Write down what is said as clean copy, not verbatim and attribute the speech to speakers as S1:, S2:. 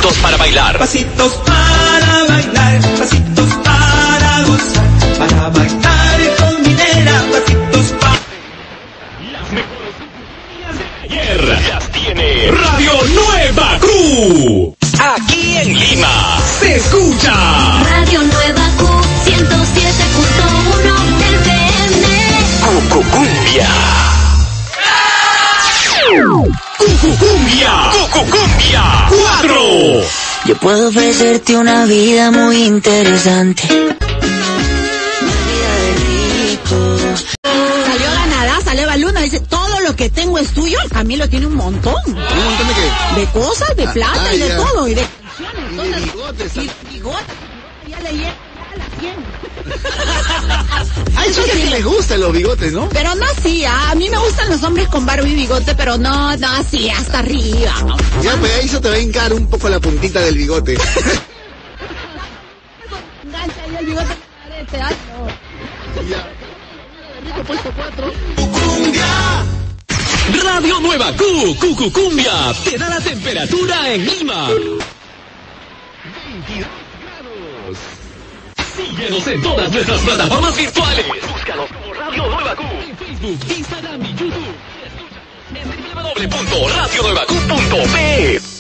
S1: Pasitos para bailar.
S2: Pasitos para bailar, pasitos para gozar, para bailar con mi nena, pasitos para...
S1: Las mejores días de ayer las tiene Radio Nueva Q. Aquí en Lima se escucha
S3: Radio Nueva Q 107.1 FM.
S1: Cucucumbia. Cucucumbia. Cucucumbia 4.
S4: Yo puedo ofrecerte una vida muy interesante.
S5: Salió ganada, salió Baluna, dice, todo lo que tengo es tuyo. Camilo tiene un montón.
S6: ¿Un montón de qué?
S5: De cosas, de plata y de
S6: ya.
S5: todo. Y de
S6: Y de bigotes.
S5: y bigotes. Ya le llega a las 100.
S6: Hay gente que le gustan los bigotes, ¿no?
S5: Pero no así, a mí me gustan los hombres con barba y bigote, pero no así, hasta arriba.
S6: Ya, pues ahí se te va a hincar un poco la puntita del bigote.
S5: Engancha ahí el bigote.
S6: Ya. Rico puesto 4.
S1: Radio Nueva Q. Cucucumbia te da la temperatura en Lima. 22 grados. Síguenos en todas nuestras plataformas virtuales. Búscanos como Radio Nueva Q en Facebook, Instagram y YouTube. Escúchanos en www.radionuevaQ.p.